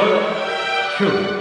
큐.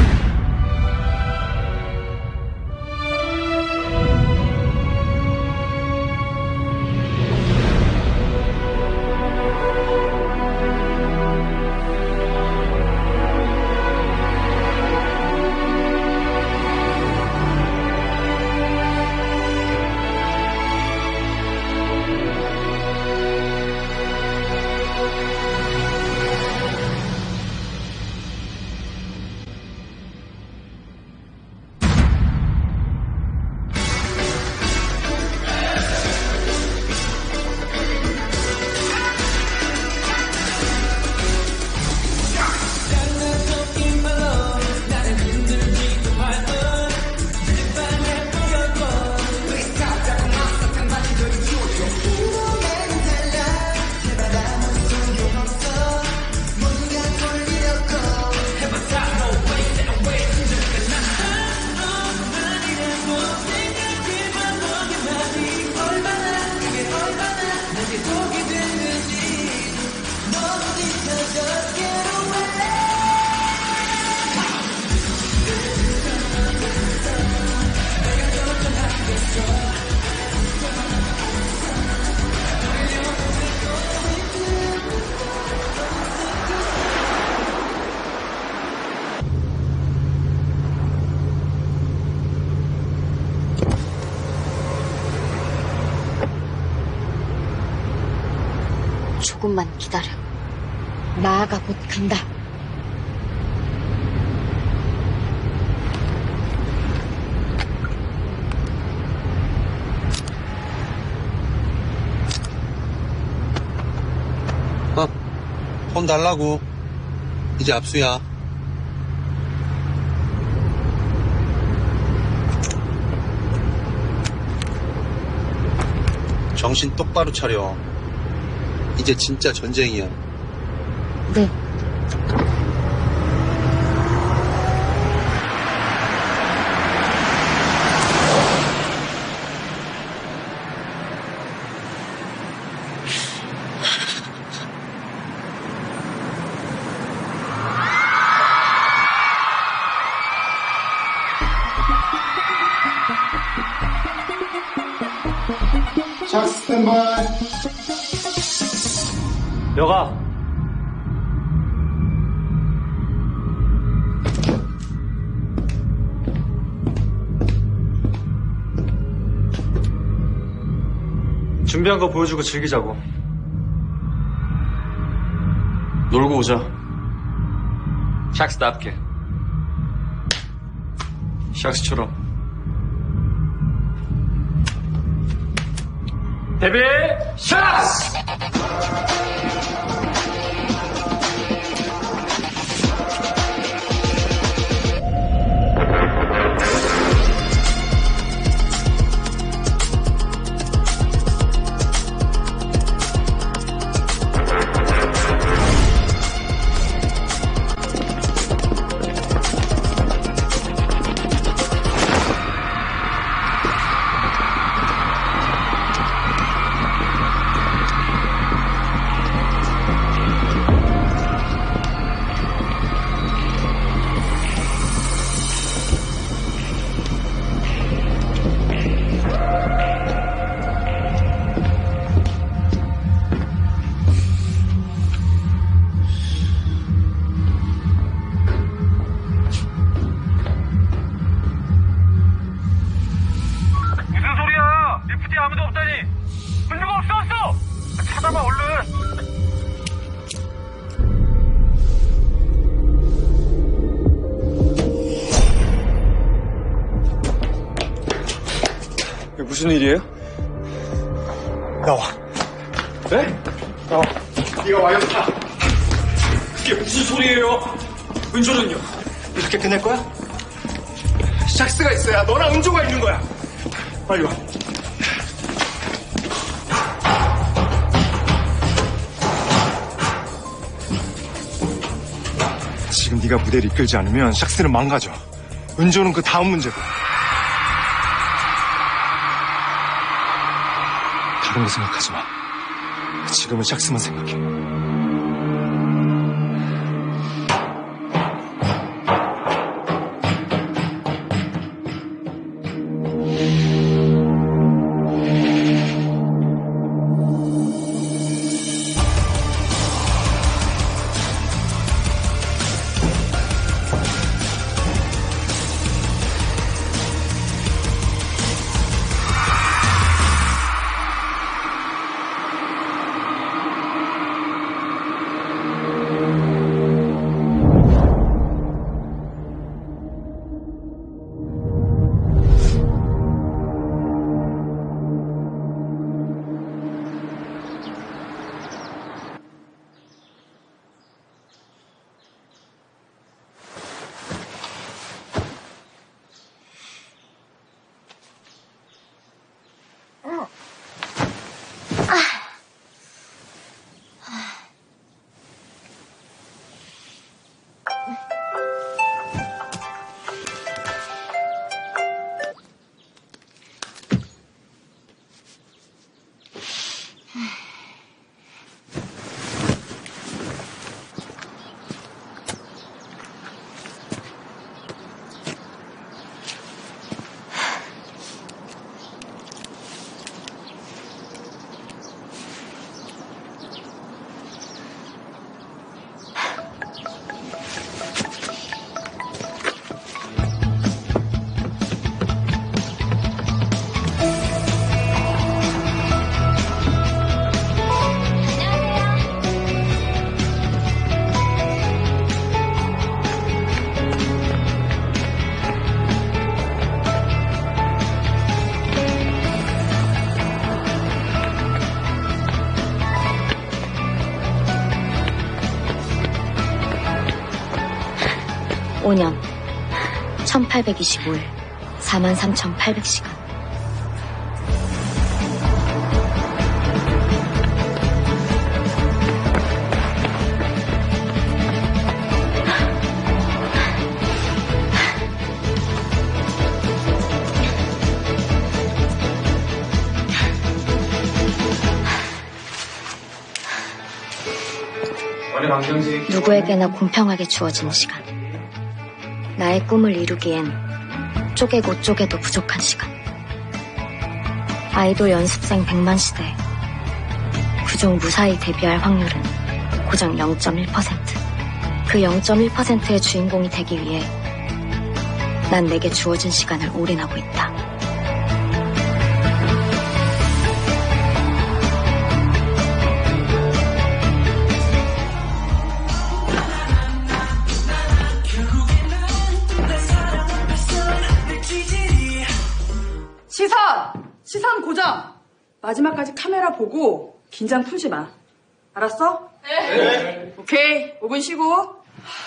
조금만 기다려. 나아가 곧 간다. 폰 달라고. 이제 압수야. 정신 똑바로 차려. 이제 진짜 전쟁이야. 네. 자, 스탠바이. 여가. 준비한 거 보여주고 즐기자고. 놀고 오자. 샥스답게. 샥스처럼. 데뷔 샥스! 아무도 없다니. 분류가 없어. 찾아봐 얼른. 무슨 일이에요? 나와. 네? 나와. 네가 와였다. 그게 무슨 소리예요? 은조는요? 이렇게 끝낼 거야? 샥스가 있어야 너랑 은조가 있는 거야. 빨리 와. 지금 네가 무대를 이끌지 않으면 샥스는 망가져. 은조는 그 다음 문제고. 다른 거 생각하지 마. 지금은 샥스만 생각해. 5년 1825일 43,800시간. 누구에게나 공평하게 주어지는 시간. 나의 꿈을 이루기엔 쪼개고 쪼개도 부족한 시간. 아이돌 연습생 100만 시대. 그중 무사히 데뷔할 확률은 고작 0.1%. 그 0.1%의 주인공이 되기 위해 난 내게 주어진 시간을 올인하고 있다. 시선 고정. 마지막까지 카메라 보고 긴장 풀지 마. 알았어? 네. 오케이. 5분 쉬고.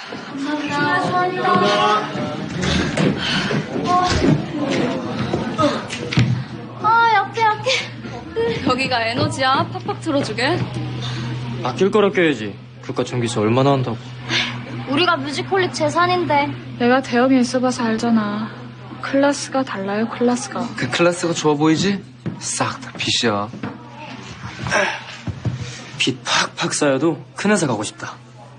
약해. 여기가 에너지야. 팍팍 틀어주게. 아낄 거라 껴야지. 그깟 전기세 얼마나 한다고. 우리가 뮤직홀릭 재산인데. 내가 대형에 있어봐서 알잖아. 클래스가 달라요, 클래스가. 그 클래스가 좋아 보이지? 싹 다 빚이야. 빚 팍팍 쌓여도 큰 회사 가고 싶다.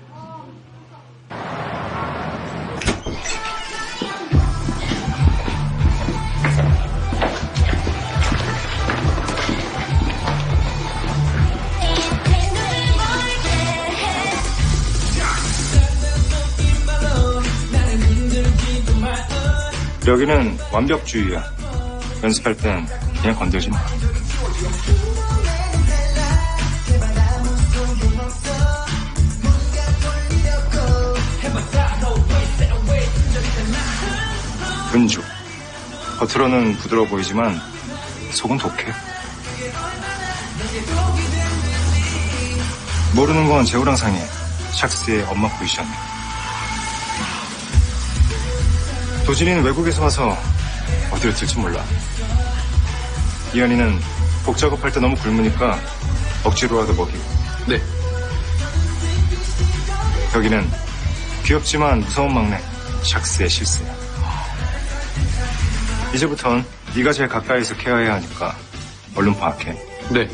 여기는 완벽주의야. 연습할 땐 그냥 건들지 마. 은주. 겉으로는 부드러워 보이지만 속은 독해. 모르는 건 재호랑상의 샥스의 엄마 포지션. 도진이는 외국에서 와서 어디로 튈지 몰라. 이한이는 곡 작업할 때 너무 굶으니까 억지로라도 먹이고. 네. 여기는 귀엽지만 무서운 막내 샥스의 실수야. 이제부턴 네가 제일 가까이서 케어해야 하니까 얼른 파악해. 네.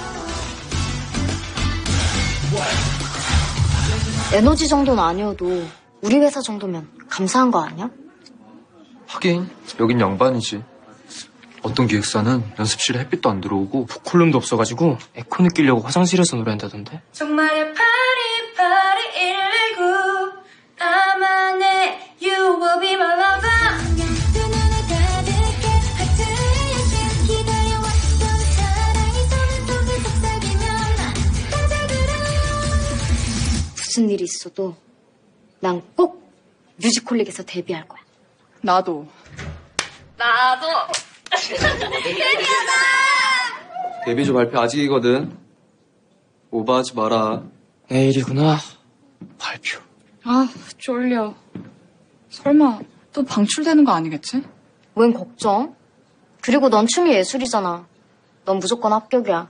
에너지 정도는 아니어도 우리 회사 정도면 감사한 거 아니야? 하긴 여긴 양반이지. 어떤 기획사는 연습실에 햇빛도 안 들어오고 보컬룸도 없어가지고 에코 느끼려고 화장실에서 노래한다던데. 정말의 파리 119 나만의 You will be my lover. 무슨 일이 있어도 난 꼭 뮤직홀릭에서 데뷔할 거야. 나도. 데뷔조 발표 아직이거든. 오버하지 마라. 내일이구나. 발표. 아, 쫄려. 설마 또 방출되는 거 아니겠지? 웬 걱정? 그리고 넌 춤이 예술이잖아. 넌 무조건 합격이야.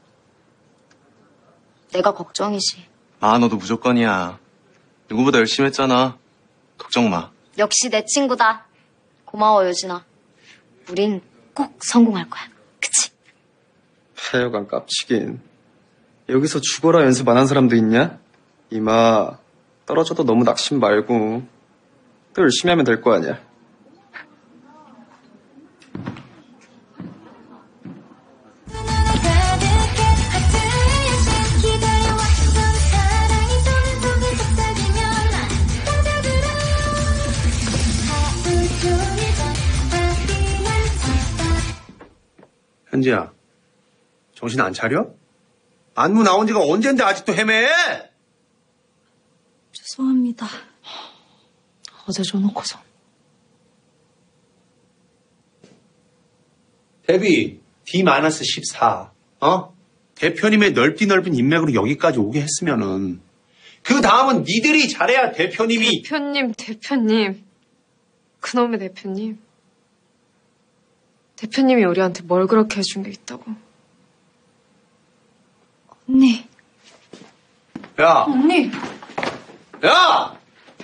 내가 걱정이지. 아, 너도 무조건이야. 누구보다 열심히 했잖아. 걱정 마. 역시 내 친구다. 고마워, 요진아. 우린 꼭 성공할 거야. 그치? 하여간 깝치긴. 여기서 죽어라 연습 안 한 사람도 있냐? 이마, 떨어져도 너무 낙심 말고 또 열심히 하면 될 거 아니야. 현지야, 정신 안 차려? 안무 나온 지가 언젠데 아직도 헤매? 죄송합니다. 어제 줘놓고서. 데뷔 D-14. 대표님의 넓은 인맥으로 여기까지 오게 했으면은 그 다음은 니들이 잘해야 대표님이. 대표님. 그놈의 대표님. 대표님이 우리한테 뭘 그렇게 해준 게 있다고. 언니. 야! 언니! 야!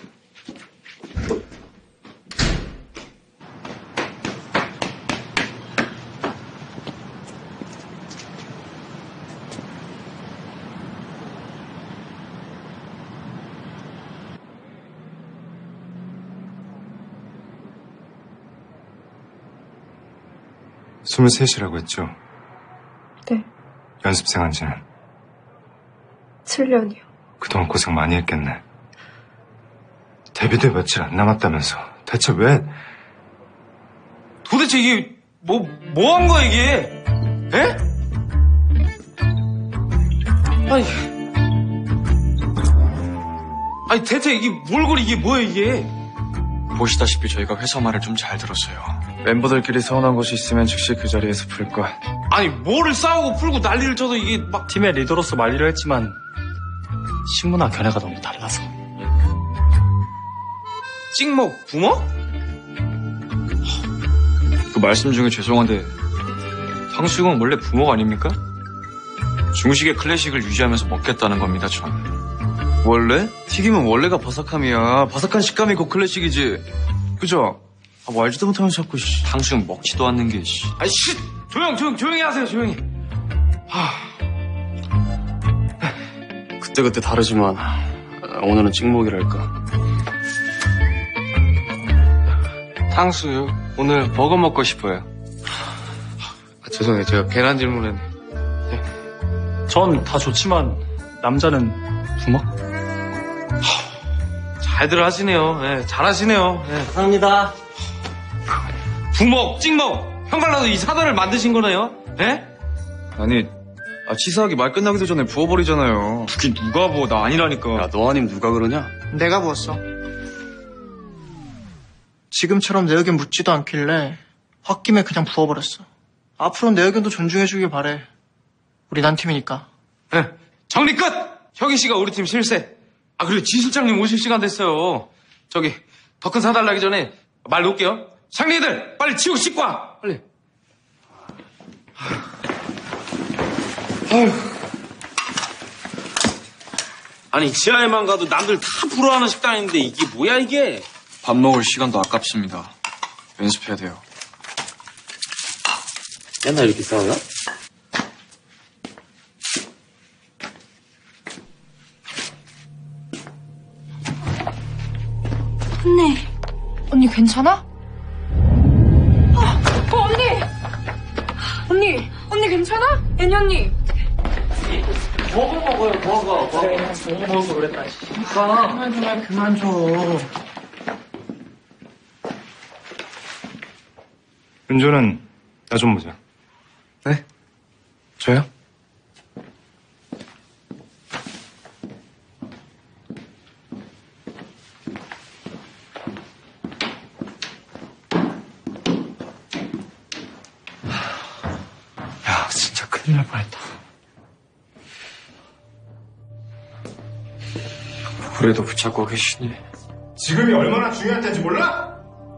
(23이라고) 했죠? 네. 연습생 한 지는? 7년이요. 그동안 고생 많이 했겠네. 데뷔도 며칠 안 남았다면서. 대체 왜? 도대체 이게 뭐 한 거야 이게? 에? 아니 대체 이게 몰골 이게 뭐야 이게? 보시다시피 저희가 회사 말을 좀 잘 들었어요. 멤버들끼리 서운한 것이 있으면 즉시 그 자리에서 풀 걸. 아니 뭐를 싸우고 풀고 난리를 쳐도 이게 막 팀의 리더로서 말리려 했지만 식문화 견해가 너무 달라서. 찍먹 붕어? 그 말씀 중에 죄송한데 탕수육은 원래 부먹 아닙니까? 중식의 클래식을 유지하면서 먹겠다는 겁니다, 전. 원래? 튀김은 원래가 바삭함이야. 바삭한 식감이 곧 클래식이지. 그죠? 아, 뭐 알지도 못하면서 자꾸 탕수육 먹지도 않는 게 씨. 아이 씨 조용히 하세요 조용히. 그때그때 다르지만 오늘은 찍먹이랄까. 탕수육 오늘 버거 먹고 싶어요. 죄송해요. 제가 괜한 질문을. 전 다 좋지만 남자는 부먹? 잘들 하시네요. 예, 잘하시네요. 예. 감사합니다. 부먹 찍먹 형갈라도 이 사단을 만드신 거네요. 예? 아니, 치사하게 말 끝나기도 전에 부어버리잖아요. 그게 누가 부어? 나 아니라니까. 야, 너 아님 누가 그러냐? 내가 부었어. 지금처럼 내 의견 묻지도 않길래 홧김에 그냥 부어버렸어. 앞으로는 내 의견도 존중해주길 바래. 우리 난 팀이니까. 예. 정리 끝! 혁인 씨가 우리 팀 실세. 아, 그리고 지 실장님 오실 시간 됐어요. 저기, 더 큰 사달 나기 전에 말 놓을게요. 상리들, 빨리 치우고 씻고 와! 빨리. 아휴. 아니, 지하에만 가도 남들 다 부러워하는 식당인데 이게 뭐야, 이게? 밥 먹을 시간도 아깝습니다. 연습해야 돼요. 맨날 이렇게 싸워요? 언니 괜찮아? 언니 괜찮아? 애니 언니. 먹어 그랬다. 그만 줘. 은조는 나 좀 보자. 네? 저요? 야, 진짜 큰일 날 뻔했다. 그래도 붙잡고 계시니. 지금이 얼마나 중요할 때인지 몰라?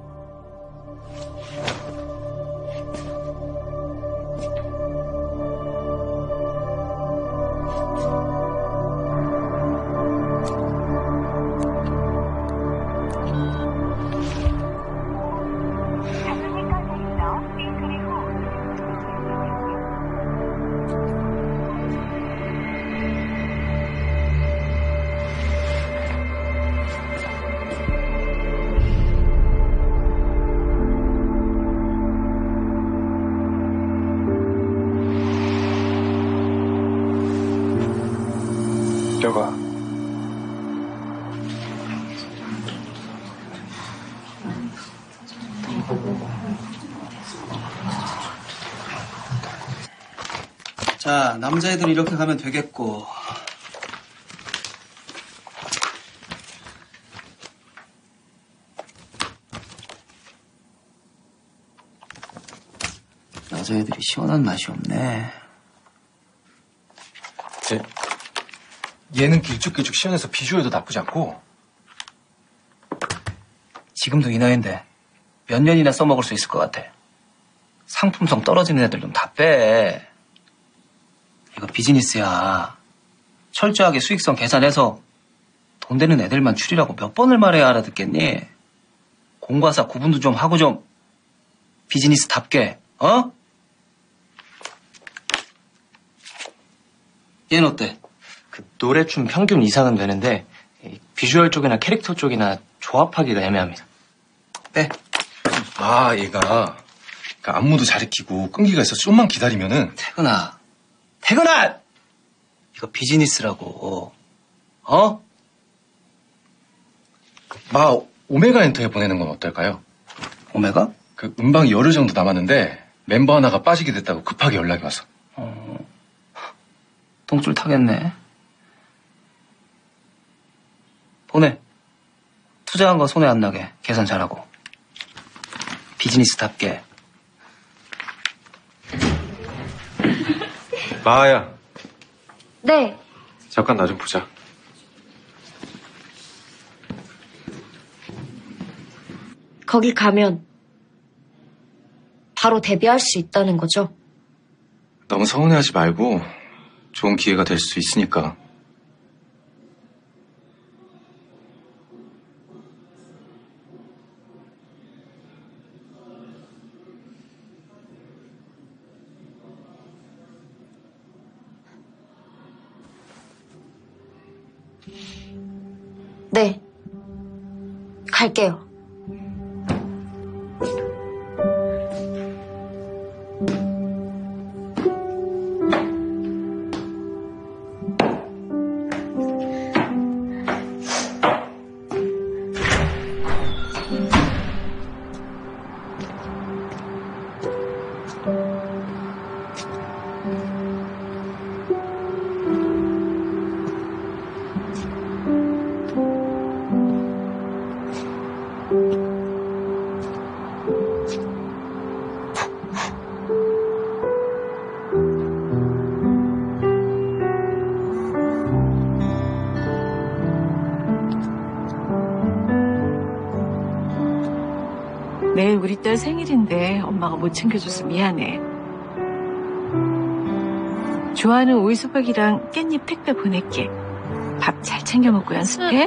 려가. 자, 남자애들 이렇게 가면 되겠고. 여자애들이 시원한 맛이 없네. 얘는 길쭉길쭉 시원해서 비주얼도 나쁘지 않고. 지금도 이 나이인데 몇 년이나 써먹을 수 있을 것 같아. 상품성 떨어지는 애들 좀 다 빼. 이거 비즈니스야. 철저하게 수익성 계산해서 돈 되는 애들만 추리라고 몇 번을 말해야 알아듣겠니? 공과사 구분도 좀 하고 좀 비즈니스답게, 어? 얘는 어때? 그 노래, 춤 평균 이상은 되는데 비주얼 쪽이나 캐릭터 쪽이나 조합하기가 애매합니다. 빼. 아, 얘가 안무도 잘 익히고 끈기가 있어. 좀만 기다리면은. 태근아! 이거 비즈니스라고. 어? 오메가 엔터에 보내는 건 어떨까요? 오메가? 그 음방이 열흘 정도 남았는데 멤버 하나가 빠지게 됐다고 급하게 연락이 와서. 똥줄 타겠네. 보내. 투자한 거 손해 안 나게 계산 잘하고. 비즈니스답게. 마아야, 네. 잠깐 나 좀 보자. 거기 가면 바로 데뷔할 수 있다는 거죠? 너무 서운해하지 말고 좋은 기회가 될 수 있으니까. 네. 갈게요. 내일 우리 딸 생일인데 엄마가 못 챙겨줘서 미안해. 좋아하는 오이소박이랑 깻잎 택배 보낼게. 밥 잘 챙겨 먹고 연습해.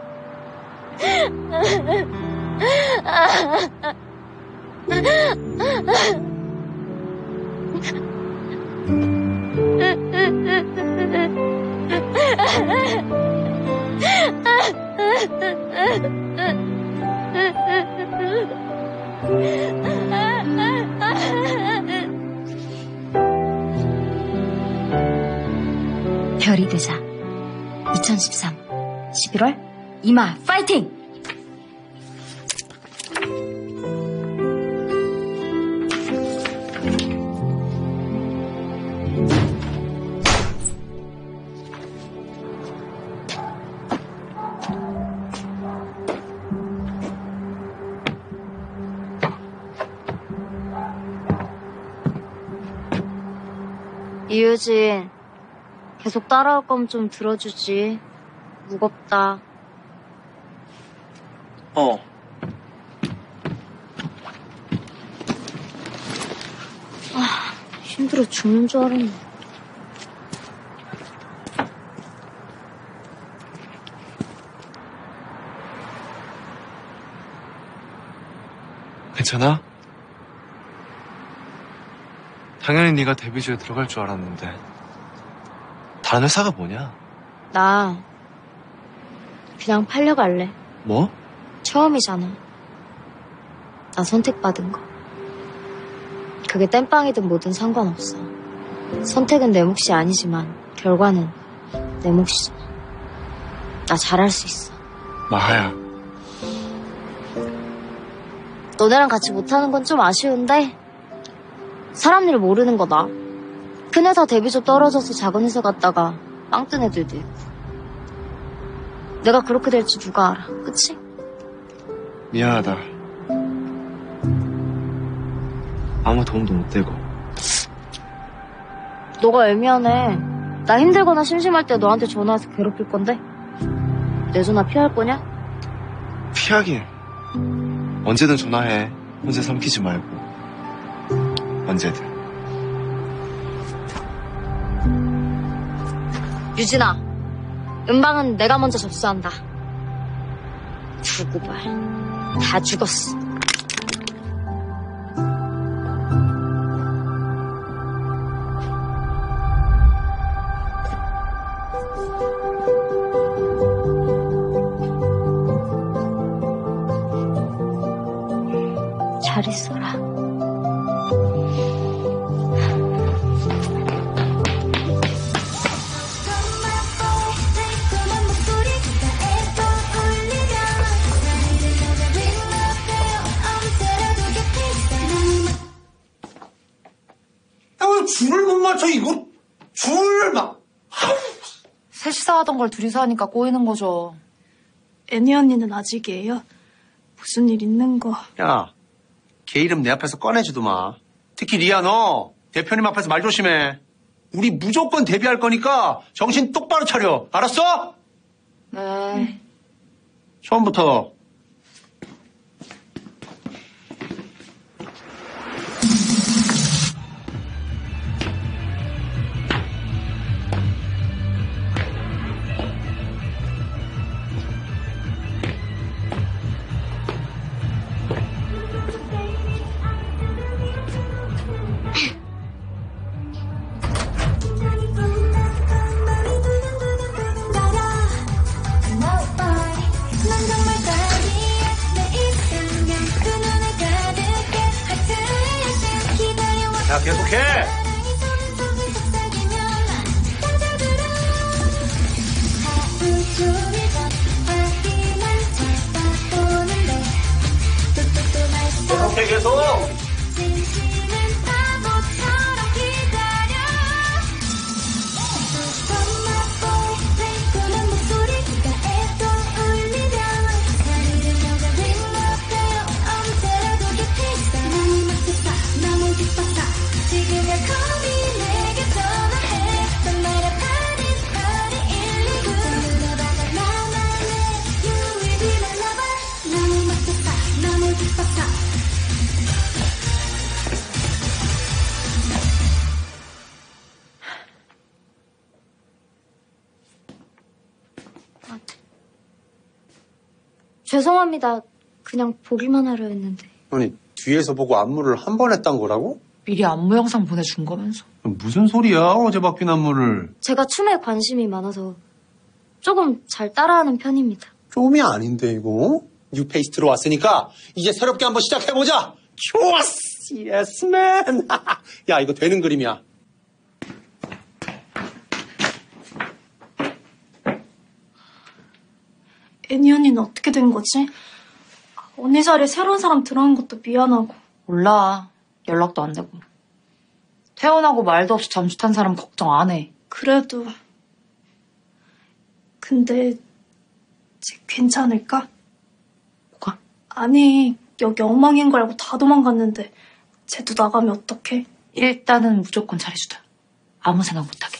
별이 되자. 2013 11월 이마 파이팅! 이유진, 계속 따라올 거면 좀 들어주지. 무겁다. 힘들어 죽는 줄 알았네. 괜찮아? 당연히 네가 데뷔주에 들어갈 줄 알았는데 다른 회사가 뭐냐? 나 그냥 팔려갈래. 뭐? 처음이잖아. 나 선택받은 거. 그게 땜빵이든 뭐든 상관없어. 선택은 내 몫이 아니지만 결과는 내 몫이잖아. 나 잘할 수 있어. 마하야. 너네랑 같이 못하는 건 좀 아쉬운데 사람 일 모르는 거다. 큰 회사 데뷔조 떨어져서 작은 회사 갔다가 빵 뜬 애들도 있고. 내가 그렇게 될지 누가 알아. 그치? 미안하다. 아무 도움도 못 되고. 너가 애미하네. 나 힘들거나 심심할 때 너한테 전화해서 괴롭힐 건데 내 전화 피할 거냐? 피하긴. 언제든 전화해. 혼자 삼키지 말고 언제든. 유진아, 음방은 내가 먼저 접수한다. 두고 말. 다 죽었어. 잘 있어라. 줄을 못 맞춰, 이거. 줄, 막. 셋이서 하던 걸 둘이서 하니까 꼬이는 거죠. 애니 언니는 아직이에요? 무슨 일 있는 거. 야, 걔 이름 내 앞에서 꺼내지도 마. 특히 리아, 너 대표님 앞에서 말 조심해. 우리 무조건 데뷔할 거니까 정신 똑바로 차려. 알았어? 네. 처음부터. 야, 계속해. 계속해, 계속. 죄송합니다. 그냥 보기만 하려 했는데. 아니, 뒤에서 보고 안무를 한 번 했단 거라고? 미리 안무 영상 보내준 거면서. 무슨 소리야, 어제 바뀐 안무를. 제가 춤에 관심이 많아서 조금 잘 따라하는 편입니다. 좀이 아닌데, 이거. 뉴페이스트로 왔으니까 이제 새롭게 한번 시작해보자. 좋았어, 예스맨. 야, 이거 되는 그림이야. 애니 언니는 어떻게 된 거지? 언니 자리에 새로운 사람 들어온 것도 미안하고. 몰라. 연락도 안 되고. 퇴원하고 말도 없이 잠수 탄 사람 걱정 안 해. 그래도. 근데 쟤 괜찮을까? 뭐가? 아니, 여기 엉망인 걸 알고 다 도망갔는데 쟤도 나가면 어떡해? 일단은 무조건 잘해주자. 아무 생각 못하게.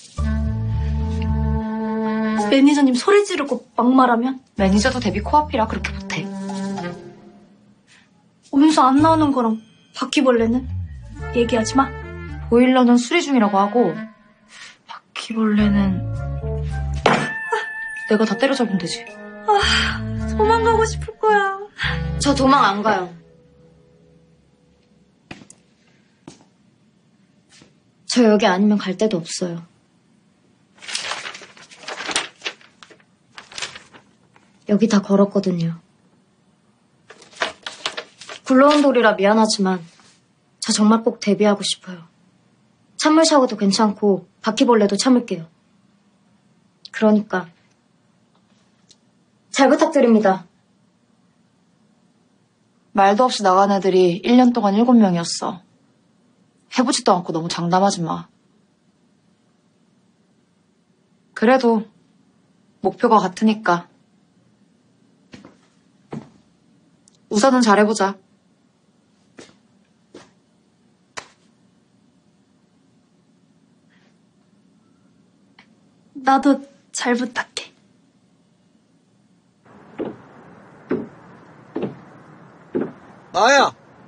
매니저님 소리 지르고 막말하면? 매니저도 데뷔 코앞이라 그렇게 못해. 온수 안 나오는 거랑 바퀴벌레는? 얘기하지 마. 보일러는 수리 중이라고 하고 바퀴벌레는 내가 다 때려잡으면 되지. 도망가고 싶을 거야. 저 도망 안 가요. 저 여기 아니면 갈 데도 없어요. 여기 다 걸었거든요. 굴러온 돌이라 미안하지만 저 정말 꼭 데뷔하고 싶어요. 찬물 샤워도 괜찮고 바퀴벌레도 참을게요. 그러니까 잘 부탁드립니다. 말도 없이 나간 애들이 1년 동안 7명이었어. 해보지도 않고 너무 장담하지 마. 그래도 목표가 같으니까 우선은 잘해보자. 나도 잘 부탁해. 나야.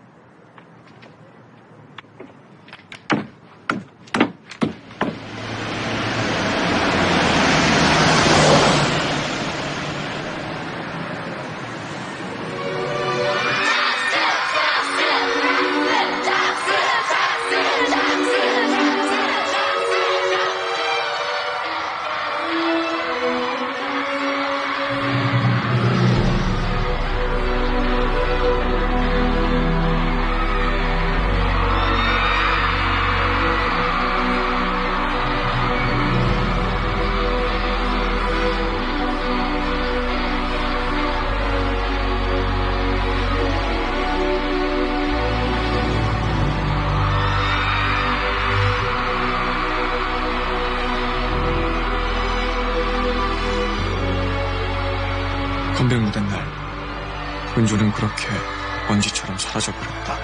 편백무된 날 은주는 그렇게 먼지처럼 사라져버렸다.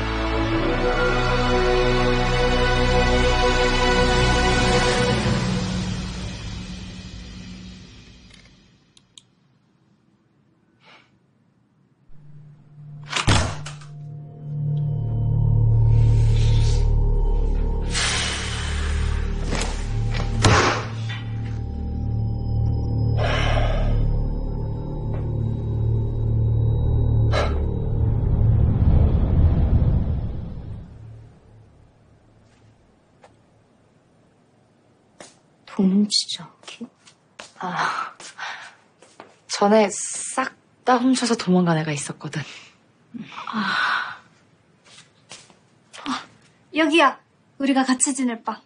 훔치지 않기? 전에 싹 다 훔쳐서 도망간 애가 있었거든. 여기야. 우리가 같이 지낼 방.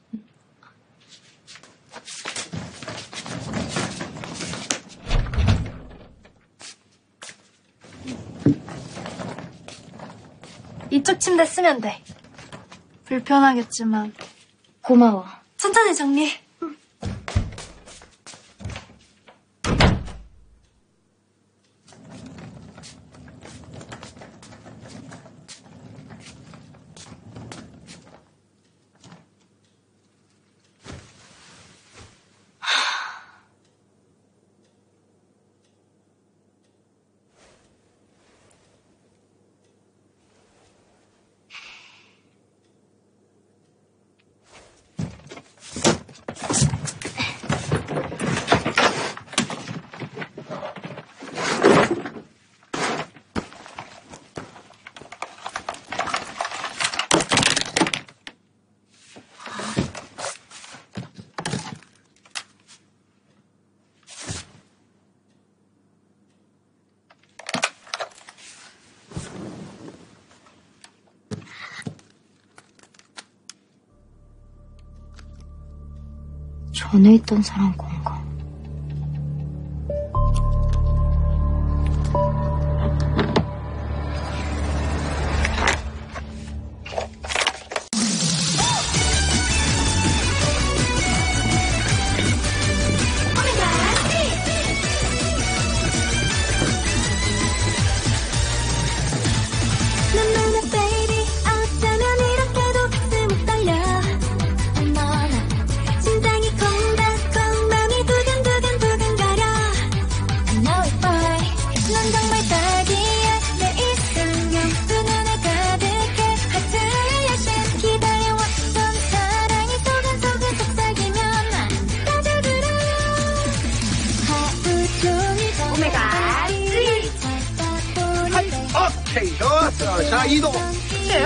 이쪽 침대 쓰면 돼. 불편하겠지만. 고마워. 천천히 정리해. 전에 있던 사람 건가? 오케이, 좋았어. 자, 이동. 그래요?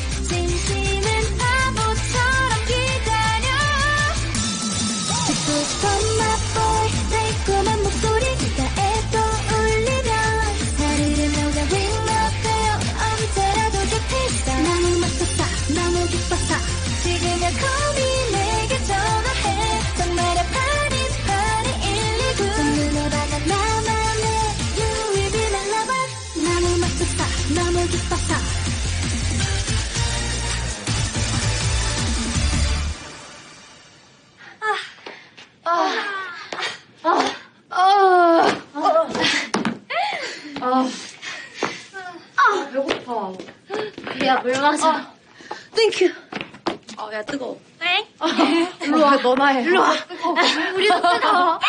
배고파. 야, 물 마셔. 땡큐. 야, 뜨거워. 네? 일로 와, 너나 해. 일로 와. 우리도 뜨거워.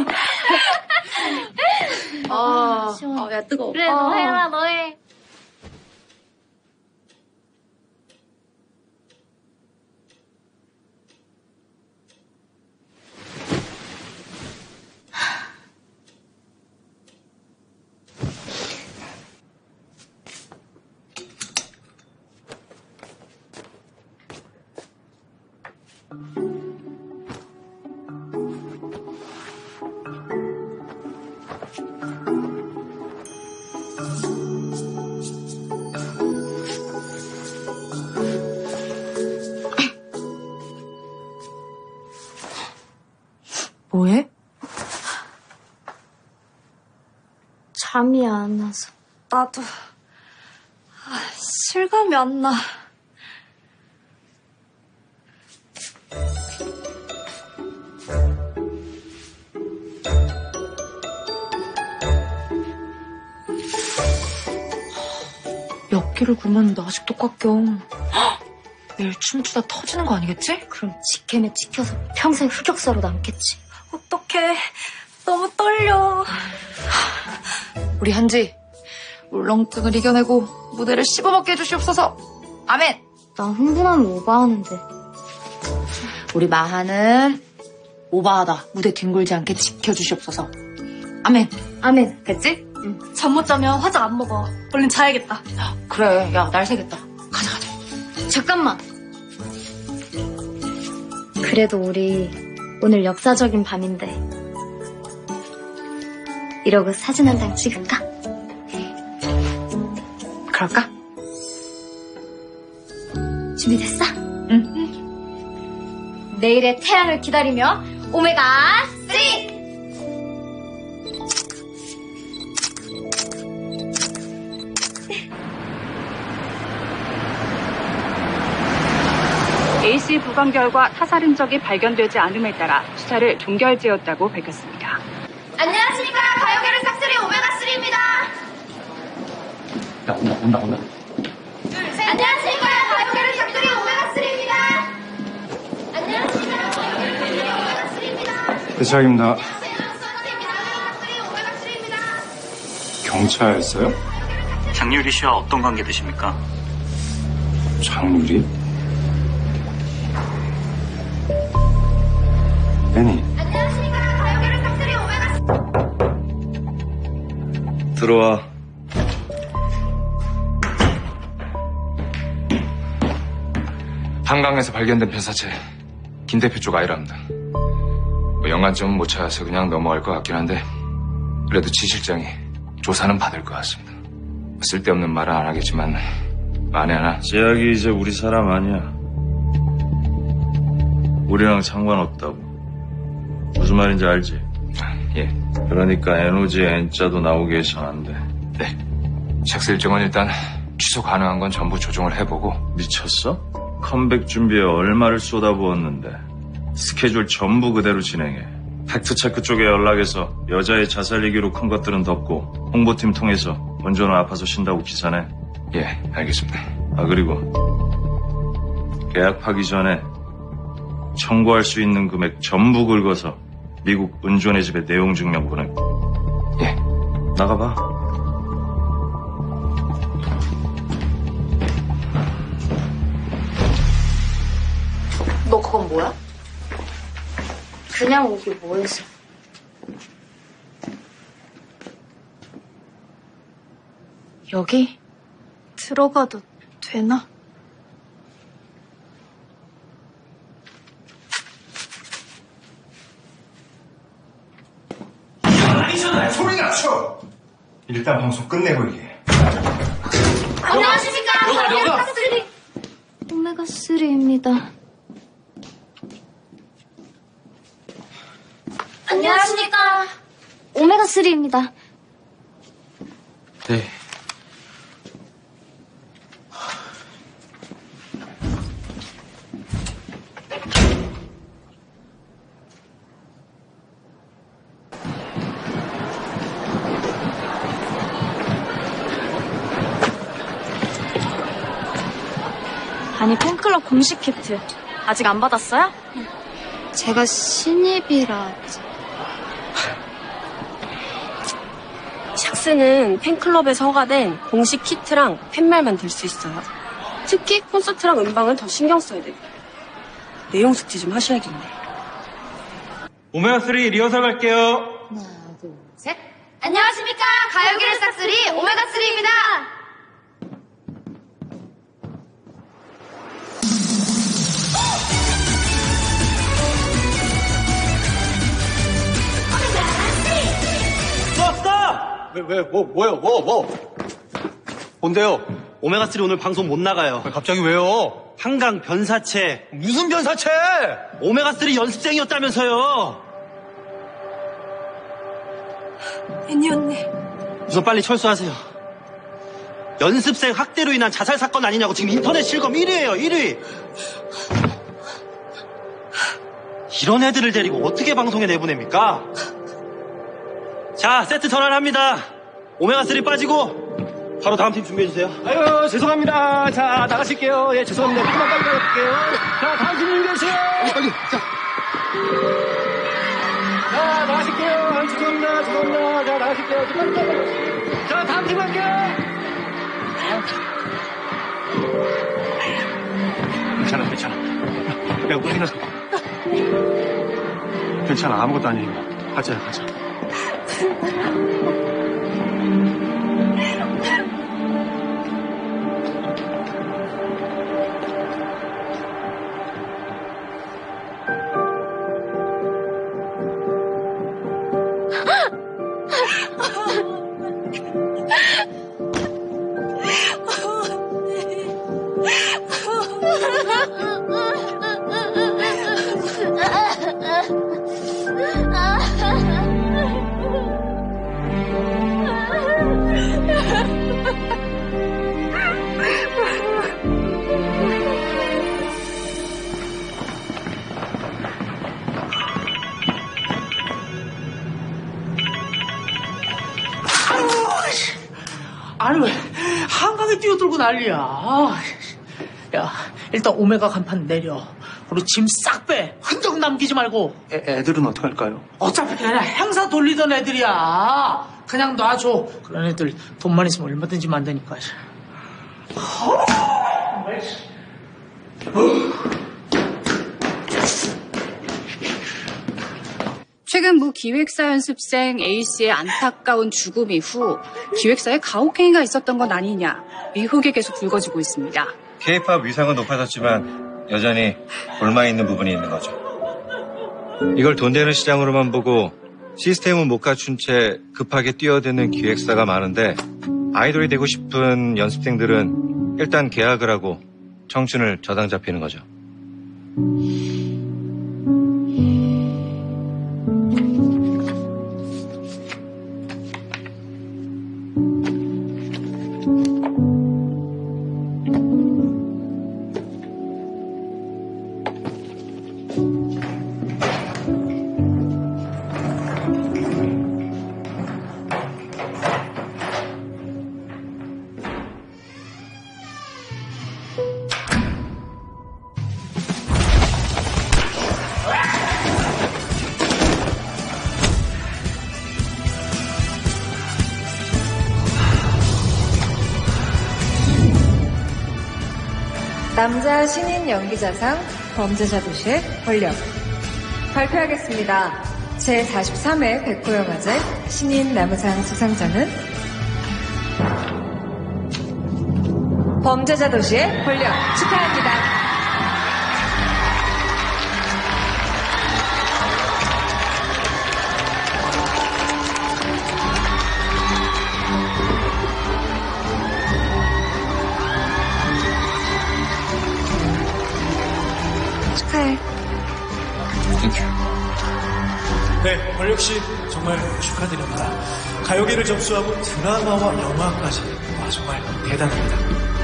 야, 뜨거워. 그래, 너 해라, 너 해. 뭐해? 잠이 안 와서. 나도. 실감이 안 나. 몇 개를 구매했는데 아직도 깎여. 내일 춤추다 터지는 거 아니겠지? 그럼 직캠에 찍혀서 평생 흑역사로 남겠지. 어떡해. 너무 떨려. 우리 한지 울렁증을 이겨내고 무대를 씹어먹게 해주시옵소서. 아멘. 나 흥분하면 오버하는데. 우리 마하는 오바하다. 무대 뒹굴지 않게 지켜주시옵소서. 아멘. 아멘. 됐지? 응. 잠 못 자면 화장 안 먹어. 얼른 자야겠다. 그래. 야, 날 새겠다. 가자. 잠깐만. 그래도 우리 오늘 역사적인 밤인데 이러고 사진 한 장 찍을까? 그럴까? 준비됐어? 응. 내일의 태양을 기다리며 오메가 3! A씨 부검 결과 타살 흔적이 발견되지 않음에 따라 수사를 종결지었다고 밝혔습니다. 안녕하십니까. 가요계를 싹쓸이 오메가3입니다. 야, 온다. 안녕하십니까. 가요계를 싹쓸이 오메가3입니다. 안녕하십니까. 가요계를 싹쓸이 오메가3입니다. 대장입니다. 경찰서요? 장유리 씨와 어떤 관계 되십니까? 장유리? 애니. 들어와. 한강에서 발견된 폐사체 김 대표 쪽 아이랍니다. 연관점은 못 찾아서 그냥 넘어갈 것 같긴 한데 그래도 지 실장이 조사는 받을 것 같습니다. 쓸데없는 말은 안 하겠지만 만에 하나 제약이 이제 우리 사람 아니야. 우리랑 상관없다고. 무슨 말인지 알지? 예. 그러니까 NOG의 N자도 나오게 해서는 안 돼. 네. 샥스 일정은 일단 취소 가능한 건 전부 조정을 해보고. 미쳤어? 컴백 준비에 얼마를 쏟아부었는데 스케줄 전부 그대로 진행해. 팩트체크 쪽에 연락해서 여자의 자살 얘기로 큰 것들은 덮고 홍보팀 통해서 원조는 아파서 쉰다고 기사내. 예, 알겠습니다. 그리고 계약하기 전에 청구할 수 있는 금액 전부 긁어서 미국 은존의 집에 내용 증명 보내. 예. 나가봐. 너 그건 뭐야? 그냥 오기 뭐해서. 여기? 들어가도 되나? 아니잖아요. 소리 낮춰. 일단 방송 끝내고 얘기해. 안녕하십니까. 너가. 오메가3입니다. 안녕하십니까. 오메가3입니다. 네. 아니, 팬클럽 공식 키트 아직 안 받았어요? 제가 신입이라. 샥스는 팬클럽에서 허가된 공식 키트랑 팻말만 들 수 있어요. 특히 콘서트랑 음방은 더 신경 써야 돼요. 내용 숙지 좀 하셔야겠네. 오메가3 리허설 갈게요. 하나, 둘, 셋. 안녕하십니까. 가요계를 싹쓸이 오메가3입니다. 뭐요? 뭔데요? 오메가3 오늘 방송 못 나가요. 갑자기 왜요? 한강 변사체. 무슨 변사체? 오메가3 연습생이었다면서요. 애니 언니. 우선 빨리 철수하세요. 연습생 학대로 인한 자살 사건 아니냐고 지금 인터넷 실검 1위예요, 1위. 이런 애들을 데리고 어떻게 방송에 내보냅니까? 자, 세트 전환합니다. 오메가3 빠지고 바로 다음 팀 준비해주세요. 아유, 죄송합니다. 자, 나가실게요. 예, 죄송합니다. 조금만 빨리 나갈게요. 자, 다음 팀 준비해주세요. 빨리, 자. 자, 나가실게요. 아유, 죄송합니다. 자, 나가실게요. 빨리. 자, 다음 팀 갈게요. 괜찮아. 야, 우리 일어서. 괜찮아, 아무것도 아니니까. 가자. 아니 왜 한강에 뛰어들고 난리야. 야, 일단 오메가 간판 내려. 그리고 짐 싹 빼. 흔적 남기지 말고. 애들은 어떡할까요? 어차피 그냥 행사 돌리던 애들이야. 그냥 놔줘. 그런 애들 돈만 있으면 얼마든지 만드니까. 최근 모 기획사 연습생 A씨의 안타까운 죽음 이후 기획사에 가혹행위가 있었던 건 아니냐 의혹이 계속 불거지고 있습니다. K-팝 위상은 높아졌지만 여전히 골마 있는 부분이 있는 거죠. 이걸 돈 되는 시장으로만 보고 시스템은 못 갖춘 채 급하게 뛰어드는 기획사가 많은데 아이돌이 되고 싶은 연습생들은 일단 계약을 하고 청춘을 저당 잡히는 거죠. 남자 신인 연기자상 범죄자 도시의 권력 발표하겠습니다. 제43회 백호영화제 신인 남우상 수상자는 범죄자 도시의 권력 축하합니다. 축하해. 네, 권력씨 정말 축하드립니다. 가요계를 접수하고 드라마와 영화까지. 와, 정말 대단합니다.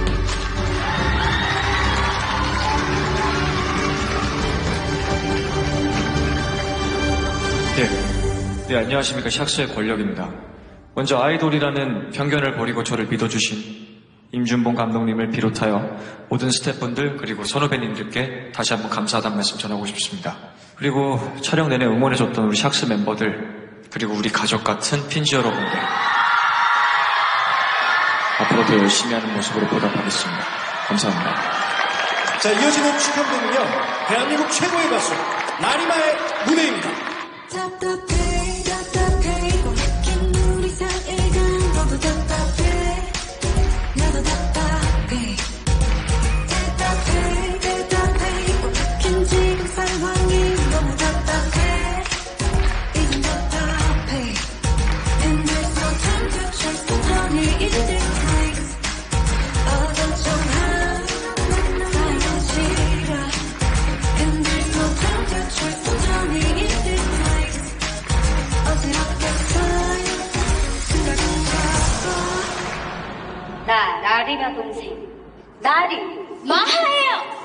네, 안녕하십니까. 샥스의 권력입니다. 먼저 아이돌이라는 편견을 버리고 저를 믿어주신 임준봉 감독님을 비롯하여 모든 스태프분들 그리고 선후배님들께 다시 한번 감사하다는 말씀 전하고 싶습니다. 그리고 촬영 내내 응원해줬던 우리 샥스 멤버들 그리고 우리 가족 같은 핀지 여러분들 앞으로 더 열심히 하는 모습으로 보답하겠습니다. 감사합니다. 자, 이어지는 축하무대는요, 대한민국 최고의 가수 라니마의 무대입니다. 나 나리가 동생 나리 마하예요.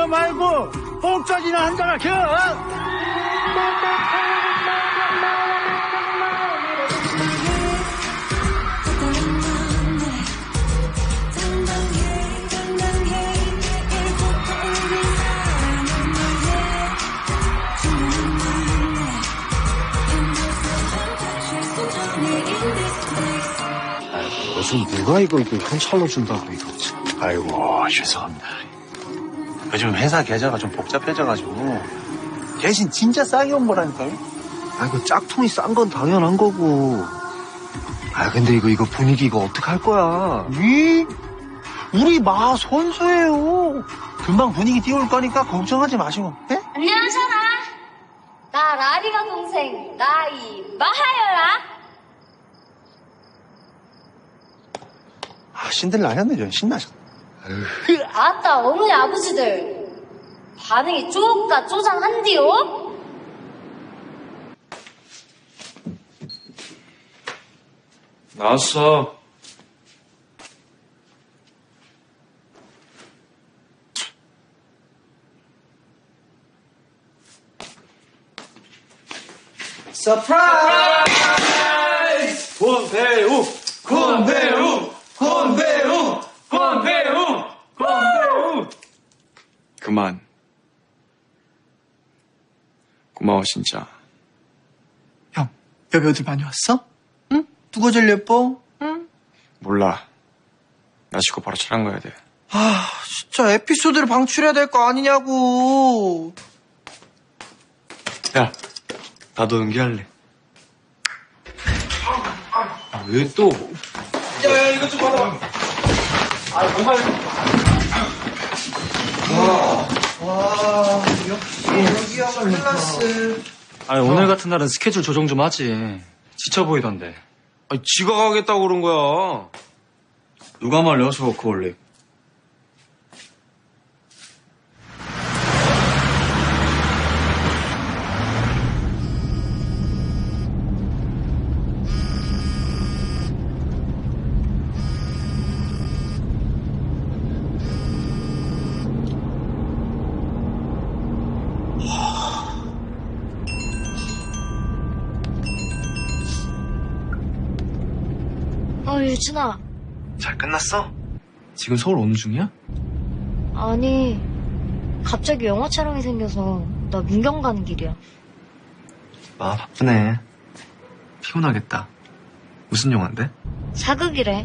말고 복전이나 한잔 하켜. 무슨 누가 이거 현찰로 준다고 이거. 아이고 죄송합니다. 요즘 회사 계좌가 좀 복잡해져가지고 대신 진짜 싸게 온 거라니까요. 아이고 짝퉁이 싼 건 당연한 거고. 아 근데 이거 분위기 이거 어떡할 거야? 우리 마 선수예요. 금방 분위기 띄울 거니까 걱정하지 마시고. 네? 안녕하셔라. 나 라리가 동생 나이 마하여라. 신들나셨네. 좀 신나셨네. 아따 어머니 아버지들 반응이 쪼까 쪼장한디요? 나왔어. 서프라이즈! 권배우! 권배우! 권배우! 권배우! 권배우! 그만. 고마워 진짜. 형, 여기 어디 많이 왔어? 응? 누가 제일 예뻐? 응? 몰라. 나 씻고 바로 촬영 가야 돼. 아, 진짜 에피소드를 방출해야 될 거 아니냐고. 야, 나도 연기할래. 왜 또? 야, 이거 좀 받아봐. 아, 정말. 와, 여기야 클라스. 아니, 오늘 같은 날은 스케줄 조정 좀 하지. 지쳐 보이던데. 아니, 지가 가겠다고 그런 거야. 누가 말려, 저 워크홀릭. 유진아. 잘 끝났어? 지금 서울 오는 중이야? 아니, 갑자기 영화 촬영이 생겨서 나 문경 가는 길이야. 아, 바쁘네. 피곤하겠다. 무슨 영화인데? 사극이래.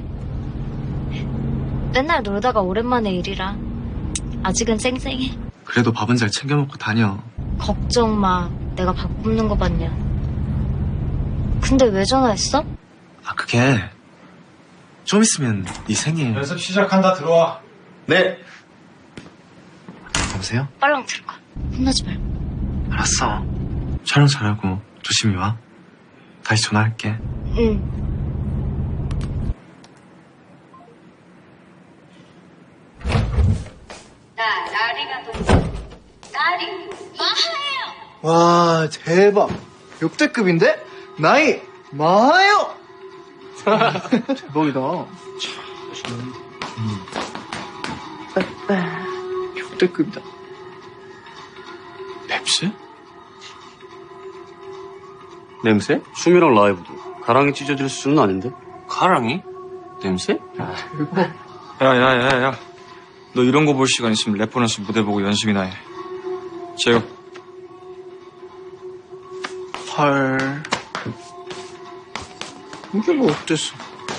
맨날 놀다가 오랜만에 일이라 아직은 쌩쌩해. 그래도 밥은 잘 챙겨 먹고 다녀. 걱정 마. 내가 밥 굶는 거 봤냐. 근데 왜 전화했어? 아, 그게 좀 있으면 네 생일. 연습 시작한다. 들어와. 네. 여보세요? 빨랑 들어가. 혼나지 말고. 알았어. 촬영 잘하고 조심히 와. 다시 전화할게. 응. 나 라리가 동생 라리 마하예요. 와, 대박. 역대급인데? 나이 마요. 대박이다. 역대급이다. 맵스? 냄새? 춤이랑 라이브도 가랑이 찢어질 수준은 아닌데? 가랑이? 냄새? 야야야야. 너 이런 거 볼 시간 있으면 레퍼런스 무대 보고 연습이나 해. 제가 헐. 이게 뭐 어땠어?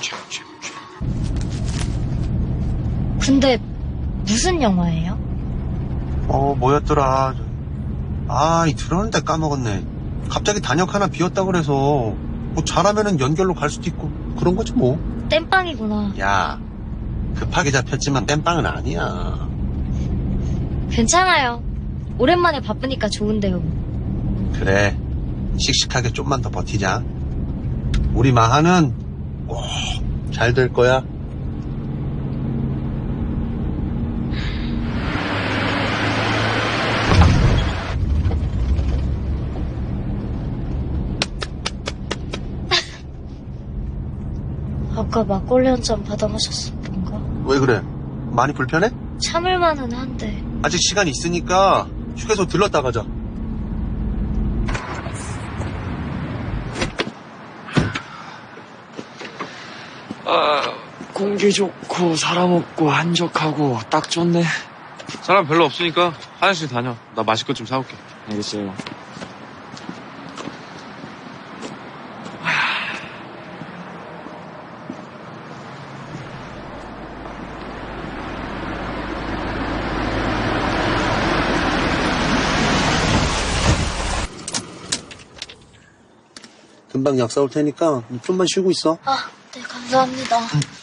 근데 무슨 영화예요? 뭐였더라. 이 들었는데 까먹었네. 갑자기 단역 하나 비었다고 그래서 뭐 잘하면은 연결로 갈 수도 있고 그런 거지 뭐. 땜빵이구나. 야, 급하게 잡혔지만 땜빵은 아니야. 괜찮아요. 오랜만에 바쁘니까 좋은데요. 그래, 씩씩하게 좀만 더 버티자. 우리 마하는 꼭 잘 될 거야. 아까 막걸리 한 잔 받아 마셨을 건가? 왜 그래? 많이 불편해? 참을만은 한데 아직 시간 있으니까 휴게소 들렀다 가자. 공기 좋고 사람 없고 한적하고 딱 좋네. 사람 별로 없으니까 화장실 다녀. 나 마실 것 좀 사올게. 알겠어요. 금방 약 사올 테니까 좀만 쉬고 있어. 아, 네, 감사합니다.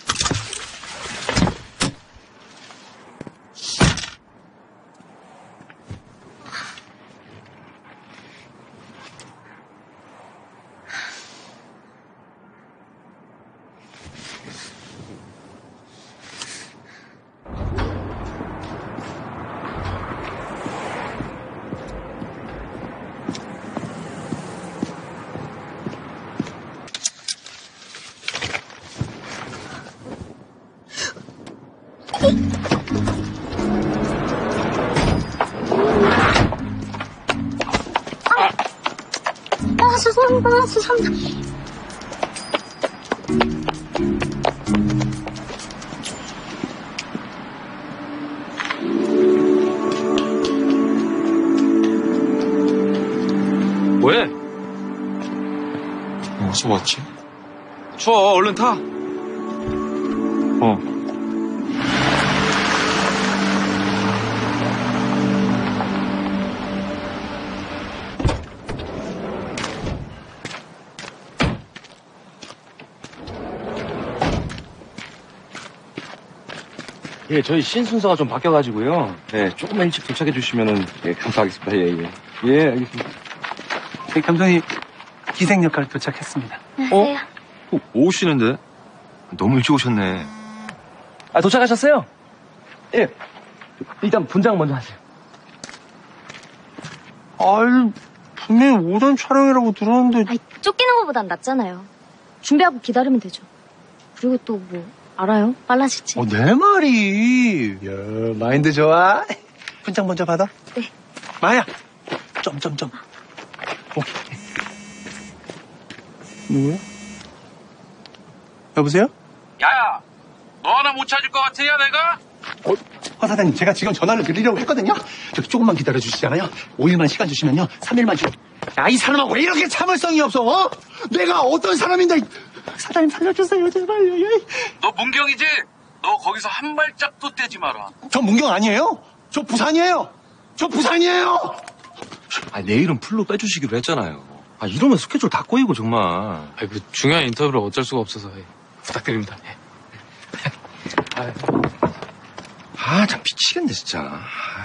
죄송합니다. 뭐해? 어디서 왔지? 추워, 얼른 타. 예, 저희 신순서가 좀 바뀌어가지고요. 네, 조금만 일찍 도착해 주시면은, 예, 감사하겠습니다. 예, 예. 예, 알겠습니다. 저희 감독님 기생역할 도착했습니다. 안녕하세요. 오시는데? 너무 일찍 오셨네. 아, 도착하셨어요? 예. 일단 분장 먼저 하세요. 아유, 분명히 오전 촬영이라고 들었는데. 아이, 쫓기는 것보단 낫잖아요. 준비하고 기다리면 되죠. 그리고 또 뭐 알아요? 빨라질지. 내 말이. 야, 마인드 좋아. 분장 먼저 받아. 네. 마야. 점점점. 오케이. 누구야? 여보세요? 야야! 너 하나 못 찾을 것 같아요, 내가? 허 사장님, 제가 지금 전화를 드리려고 했거든요. 저기 조금만 기다려 주시잖아요. 5일만 시간 주시면요. 3일만 주. 야, 이 사람아 왜 이렇게 참을성이 없어? 어? 내가 어떤 사람인데? 사장님 살려주세요, 제발요. 예. 너 문경이지? 너 거기서 한 발짝도 떼지 마라. 저 문경 아니에요? 저 부산이에요. 저 부산이에요. 아, 내일은 풀로 빼주시기로 했잖아요. 아, 이러면 스케줄 다 꼬이고, 정말. 아, 그 중요한 인터뷰를 어쩔 수가 없어서. 부탁드립니다. 아, 참 미치겠네, 진짜.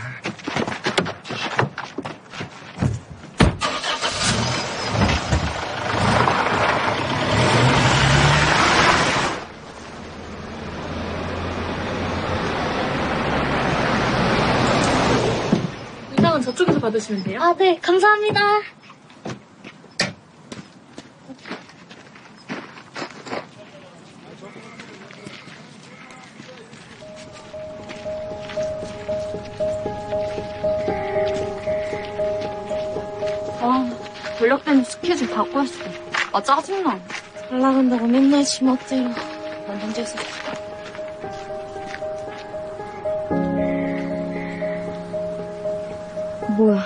의상은 저쪽에서 받으시면 돼요? 아, 네, 감사합니다. 권력 때문에 스케줄 다 꼬였어. 아, 짜증나. 잘 나간다고 맨날 지멋대로. 완전 재수. 뭐야?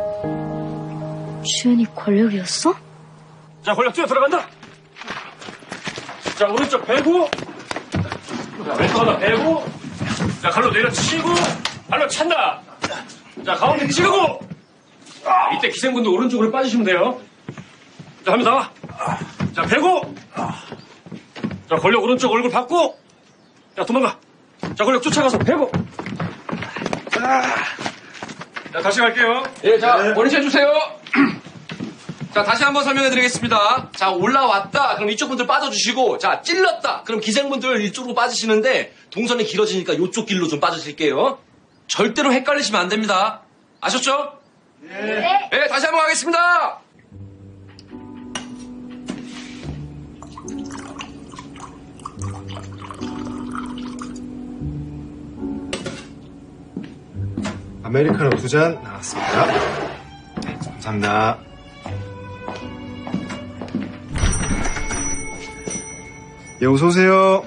주연이 권력이었어? 자, 권력 뛰어 들어간다. 자, 오른쪽 배고. 자, 왼쪽 하나 배고. 자, 갈로 내려치고. 발로 찬다. 자, 가운데 찌르고. 이때 기생분들 오른쪽으로 빠지시면 돼요. 자, 한번 나와. 자, 배고. 자, 권력 오른쪽 얼굴 받고. 자, 도망가. 자, 권력 쫓아가서 배고. 자, 다시 갈게요. 예, 자, 원위치 해주세요. 자, 다시 한번 설명해 드리겠습니다. 자, 올라왔다. 그럼 이쪽 분들 빠져주시고, 자, 찔렀다. 그럼 기생분들 이쪽으로 빠지시는데, 동선이 길어지니까 이쪽 길로 좀 빠지실게요. 절대로 헷갈리시면 안 됩니다. 아셨죠? 네. 네, 다시 한번 가겠습니다. 아메리카노 2잔 나왔습니다. 네, 감사합니다. 예, 어서오세요.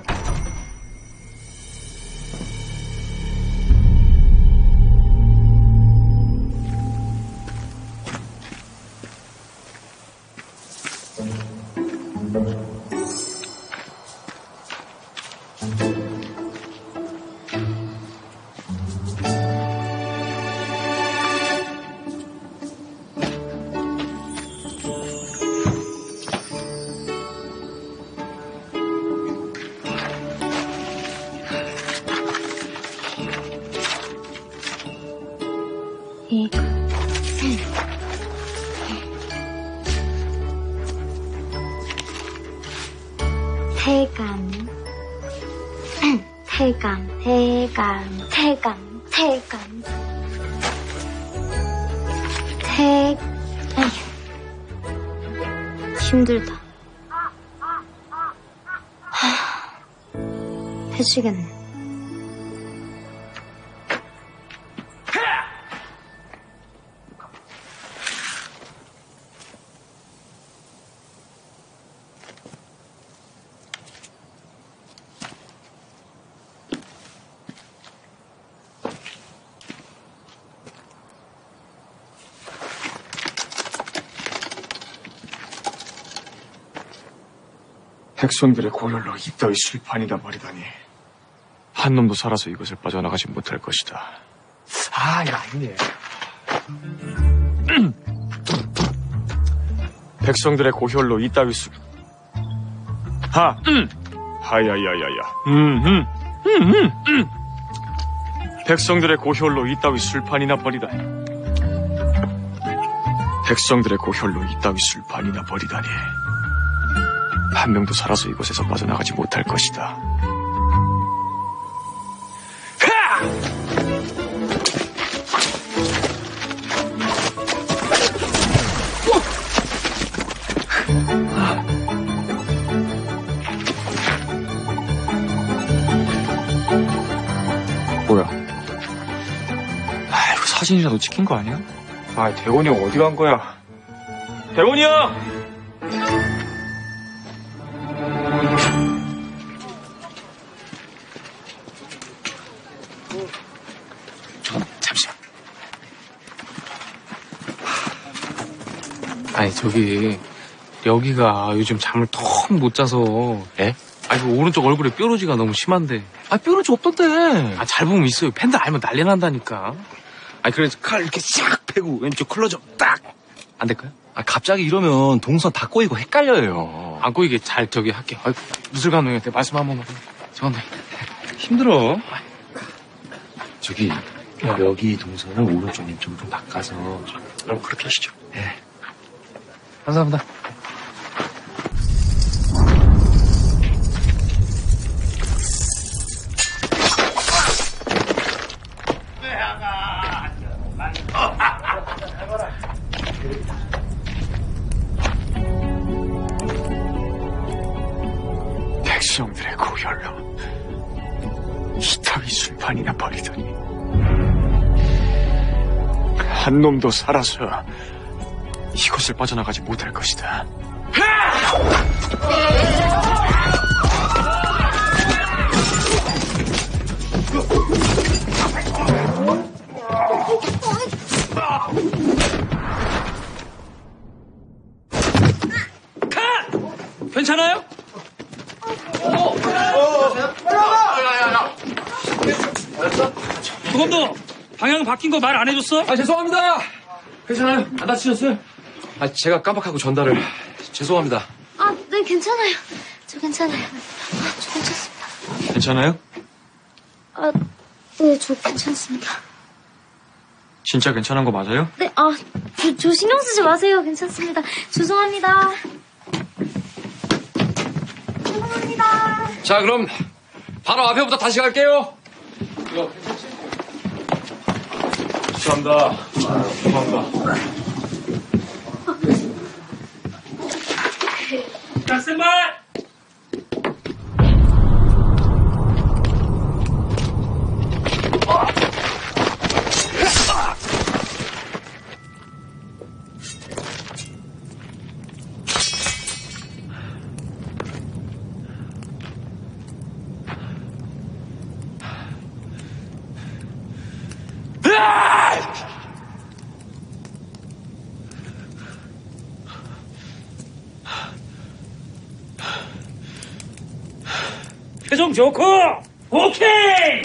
힘들다. 해지겠네. 백성들의 고열로 이따위 술판이나 버리다니 한 놈도 살아서 이것을 빠져나가지 못할 것이다. 아, 야, 아니네. 백성들의 고혈로 이따위 술 하야야야야. 백성들의 고혈로 이따위 술판이나 버리다니. 백성들의 고혈로 이따위 술판이나 버리다니. 한 명도 살아서 이곳에서 빠져나가지 못할 것이다. 뭐야? 이거 사진이라도 찍힌 거 아니야? 대건이 형 어디 간 거야? 대건이 형! 잠시만. 아니 저기 여기가 요즘 잠을 턱 못 자서. 예? 아니 그 오른쪽 얼굴에 뾰루지가 너무 심한데. 뾰루지 없던데. 잘 보면 있어요. 팬들 알면 난리 난다니까. 그래서 칼 이렇게 싹 패고 왼쪽 클로즈업 딱. 안 될까요? 갑자기 이러면 동선 다 꼬이고 헷갈려요. 안 꼬이게 잘 저기 할게요. 무술 감독님한테 말씀 한 번만. 죄송합니다. 힘들어. 저기, 여기 동선을 오른쪽 왼쪽으로 좀 바꿔서. 그럼 그렇게 하시죠. 네. 감사합니다. 백성들의 고혈로 이따위 술판이나 버리더니 한 놈도 살아서 이곳을 빠져나가지 못할 것이다. 괜찮아요? 그건도 방향 바뀐 거 말 안 해줬어? 죄송합니다. 괜찮아요? 안 다치셨어요? 제가 깜빡하고 전달을. 죄송합니다. 네, 괜찮아요. 저 괜찮아요. 저 괜찮습니다. 괜찮아요? 네, 저 괜찮습니다. 진짜 괜찮은 거 맞아요? 네, 저 신경 쓰지 마세요. 괜찮습니다. 죄송합니다. 죄송합니다. 자, 그럼 바로 앞에부터 다시 갈게요. 죄송합니다. 죄송합니다. 자, 스탠바이! 표정 좋고 오케이.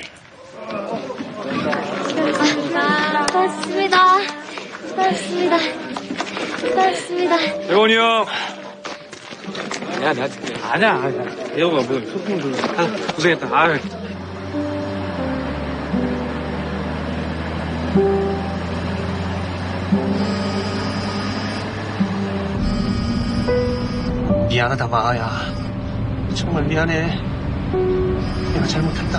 고맙습니다. 고맙습니다. 고맙습니다. 대원이 형. 아니야. 대호가 뭐 소품 좀 고생했다. 아. 미안하다, 마아야. 정말 미안해. 내가 잘못했다.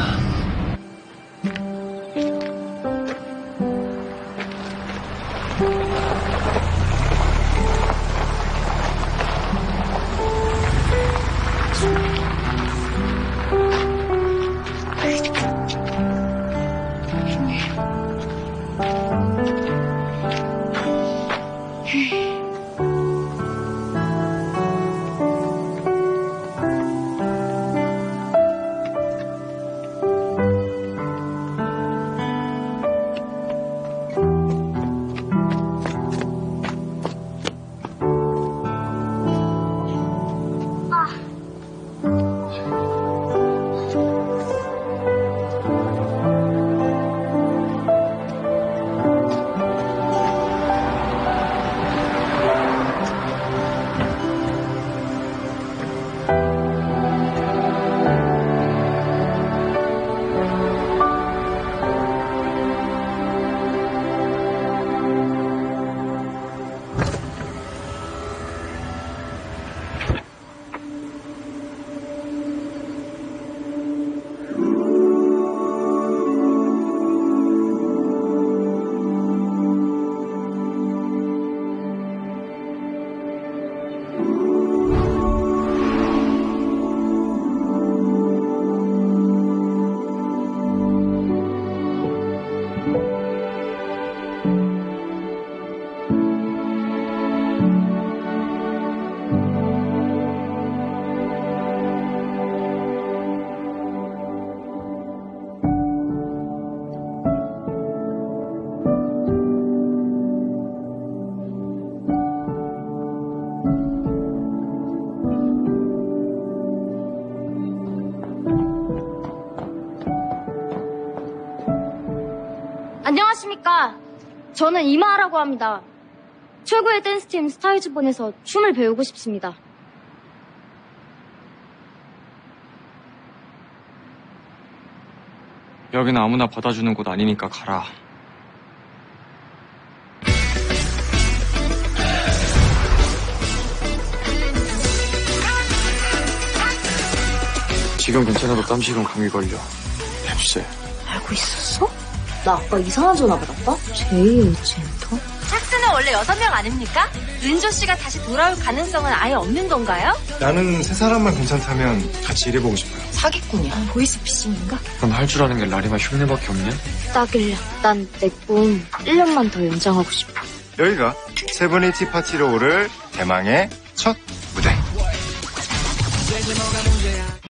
안녕하십니까. 저는 이마라고 합니다. 최고의 댄스팀 스타이즈본에서 춤을 배우고 싶습니다. 여기는 아무나 받아주는 곳 아니니까 가라. 지금 괜찮아도 땀식은 감기 걸려. 햅세. 알고 있었어? 나 아까 이상한 전화 받았다? 제이에이치엔터? 샥스는 원래 6명 아닙니까? 윤조 씨가 다시 돌아올 가능성은 아예 없는 건가요? 나는 세 사람만 괜찮다면 같이 일해보고 싶어요. 사기꾼이야. 보이스피싱인가? 넌 할 줄 아는 게 라리마 흉내밖에 없냐? 딱일려. 난 내 꿈 1년만 더 연장하고 싶어. 여기가 세븐이 티파티로 오를 대망의 첫 무대.